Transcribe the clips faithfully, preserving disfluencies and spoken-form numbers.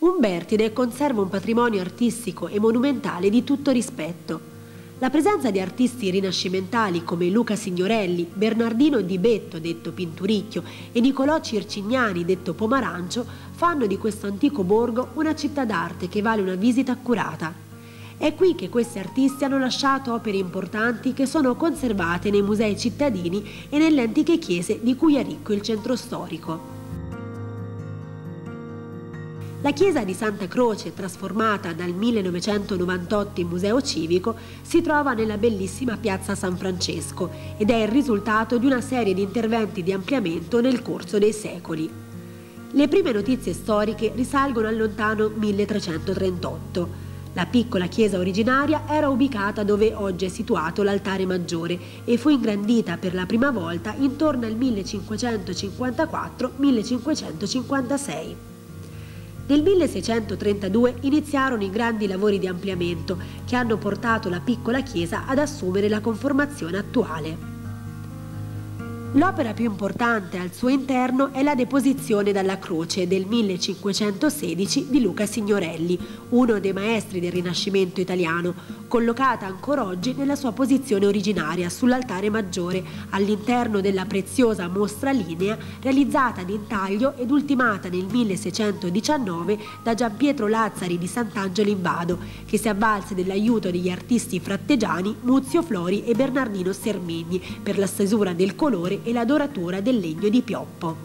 Umbertide conserva un patrimonio artistico e monumentale di tutto rispetto. La presenza di artisti rinascimentali come Luca Signorelli, Bernardino Di Betto, detto Pinturicchio, e Nicolò Circignani, detto Pomarancio, fanno di questo antico borgo una città d'arte che vale una visita accurata. È qui che questi artisti hanno lasciato opere importanti che sono conservate nei musei cittadini e nelle antiche chiese di cui è ricco il centro storico. La chiesa di Santa Croce, trasformata dal millenovecentonovantotto in museo civico, si trova nella bellissima piazza San Francesco ed è il risultato di una serie di interventi di ampliamento nel corso dei secoli. Le prime notizie storiche risalgono al lontano milletrecentotrentotto. La piccola chiesa originaria era ubicata dove oggi è situato l'altare maggiore e fu ingrandita per la prima volta intorno al millecinquecentocinquantaquattro millecinquecentocinquantasei. Nel milleseicentotrentadue iniziarono i grandi lavori di ampliamento che hanno portato la piccola chiesa ad assumere la conformazione attuale. L'opera più importante al suo interno è la Deposizione dalla Croce del millecinquecentosedici di Luca Signorelli, uno dei maestri del Rinascimento italiano, collocata ancora oggi nella sua posizione originaria sull'altare maggiore, all'interno della preziosa mostra lignea realizzata ad intaglio ed ultimata nel milleseicentodiciannove da Giampietro Lazzari di Sant'Angelo in Vado, che si avvalse dell'aiuto degli artisti frattegiani Muzio Flori e Bernardino Sermigni per la stesura del colore e la doratura del legno di pioppo.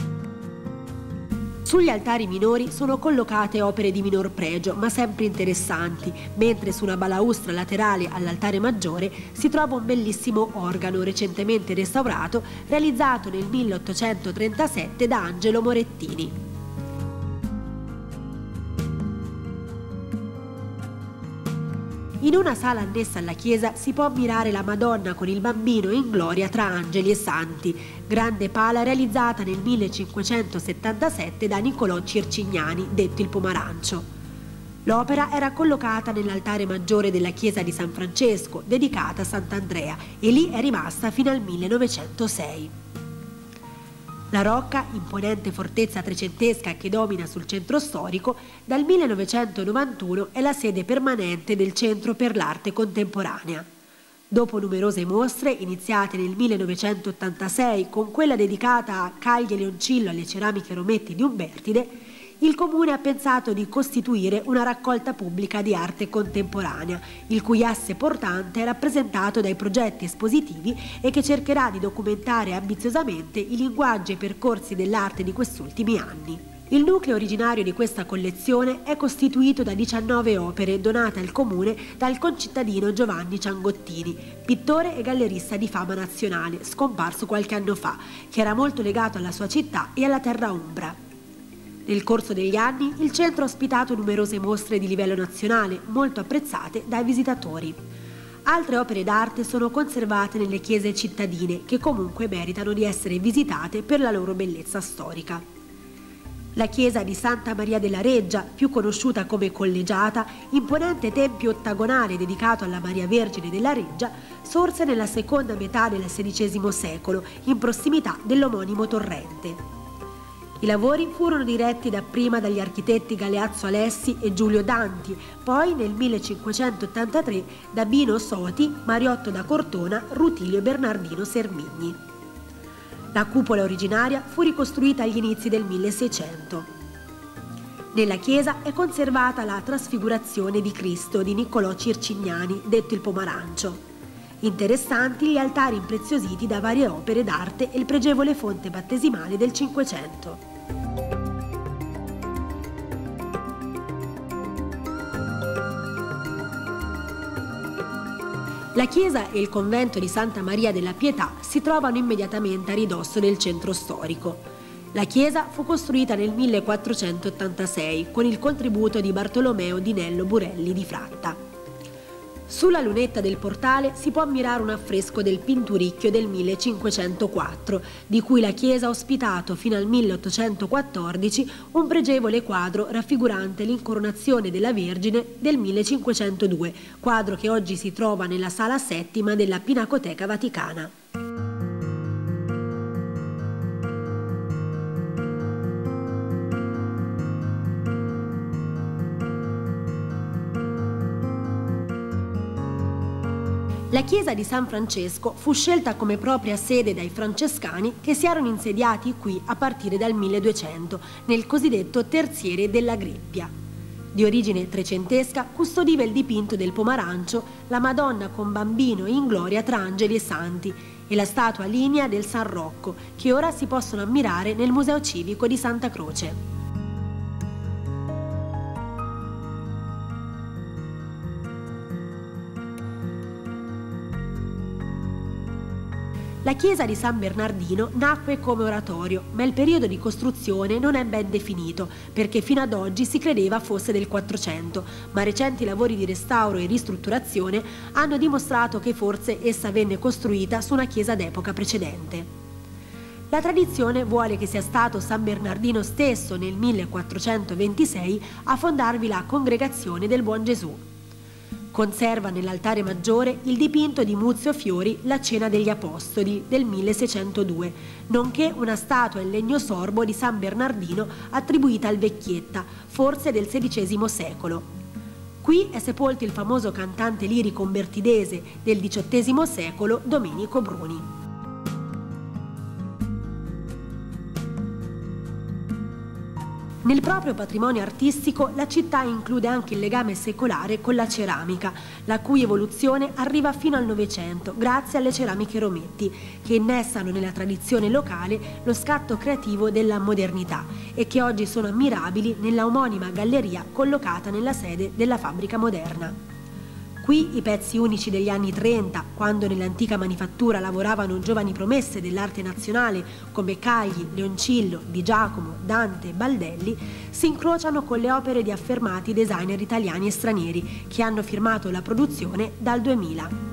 Sugli altari minori sono collocate opere di minor pregio, ma sempre interessanti, mentre su una balaustra laterale all'altare maggiore si trova un bellissimo organo recentemente restaurato, realizzato nel milleottocentotrentasette da Angelo Morettini. In una sala annessa alla chiesa si può ammirare la Madonna con il Bambino in gloria tra angeli e santi, grande pala realizzata nel millecinquecentosettantasette da Nicolò Circignani, detto il Pomarancio. L'opera era collocata nell'altare maggiore della chiesa di San Francesco, dedicata a Sant'Andrea, e lì è rimasta fino al millenovecentosei. La Rocca, imponente fortezza trecentesca che domina sul centro storico, dal millenovecentonovantuno è la sede permanente del Centro per l'Arte Contemporanea. Dopo numerose mostre, iniziate nel millenovecentottantasei con quella dedicata a Caglie Leoncillo alle ceramiche Rometti di Umbertide, il Comune ha pensato di costituire una raccolta pubblica di arte contemporanea, il cui asse portante è rappresentato dai progetti espositivi e che cercherà di documentare ambiziosamente i linguaggi e percorsi dell'arte di questi ultimi anni. Il nucleo originario di questa collezione è costituito da diciannove opere donate al Comune dal concittadino Giovanni Ciangottini, pittore e gallerista di fama nazionale, scomparso qualche anno fa, che era molto legato alla sua città e alla terra umbra. Nel corso degli anni il centro ha ospitato numerose mostre di livello nazionale, molto apprezzate dai visitatori. Altre opere d'arte sono conservate nelle chiese cittadine, che comunque meritano di essere visitate per la loro bellezza storica. La chiesa di Santa Maria della Reggia, più conosciuta come Collegiata, imponente tempio ottagonale dedicato alla Maria Vergine della Reggia, sorse nella seconda metà del sedicesimo secolo, in prossimità dell'omonimo torrente. I lavori furono diretti dapprima dagli architetti Galeazzo Alessi e Giulio Danti, poi nel millecinquecentottantatré da Bino Soti, Mariotto da Cortona, Rutilio e Bernardino Sermigni. La cupola originaria fu ricostruita agli inizi del milleseicento. Nella chiesa è conservata la Trasfigurazione di Cristo di Nicolò Circignani, detto il Pomarancio. Interessanti gli altari impreziositi da varie opere d'arte e il pregevole fonte battesimale del Cinquecento. La chiesa e il convento di Santa Maria della Pietà si trovano immediatamente a ridosso del centro storico. La chiesa fu costruita nel millequattrocentottantasei con il contributo di Bartolomeo di Nello Burelli di Fratta. Sulla lunetta del portale si può ammirare un affresco del Pinturicchio del millecinquecentoquattro, di cui la chiesa ha ospitato fino al milleottocentoquattordici un pregevole quadro raffigurante l'incoronazione della Vergine del millecinquecentodue, quadro che oggi si trova nella sala settima della Pinacoteca Vaticana. La chiesa di San Francesco fu scelta come propria sede dai francescani che si erano insediati qui a partire dal milleduecento, nel cosiddetto terziere della Greppia. Di origine trecentesca, custodiva il dipinto del Pomarancio, la Madonna con Bambino in gloria tra angeli e santi e la statua lignea del San Rocco, che ora si possono ammirare nel Museo Civico di Santa Croce. La chiesa di San Bernardino nacque come oratorio, ma il periodo di costruzione non è ben definito, perché fino ad oggi si credeva fosse del quattrocento, ma recenti lavori di restauro e ristrutturazione hanno dimostrato che forse essa venne costruita su una chiesa d'epoca precedente. La tradizione vuole che sia stato San Bernardino stesso nel millequattrocentoventisei a fondarvi la Congregazione del Buon Gesù. Conserva nell'altare maggiore il dipinto di Muzio Fiori La Cena degli Apostoli del milleseicentodue, nonché una statua in legno sorbo di San Bernardino attribuita al Vecchietta, forse del sedicesimo secolo. Qui è sepolto il famoso cantante lirico umbertidese del diciottesimo secolo Domenico Bruni. Nel proprio patrimonio artistico la città include anche il legame secolare con la ceramica, la cui evoluzione arriva fino al Novecento grazie alle ceramiche Rometti, che innestano nella tradizione locale lo scatto creativo della modernità e che oggi sono ammirabili nella omonima galleria collocata nella sede della fabbrica moderna. Qui i pezzi unici degli anni trenta, quando nell'antica manifattura lavoravano giovani promesse dell'arte nazionale come Cagli, Leoncillo, Di Giacomo, Dante e Baldelli, si incrociano con le opere di affermati designer italiani e stranieri che hanno firmato la produzione dal duemila.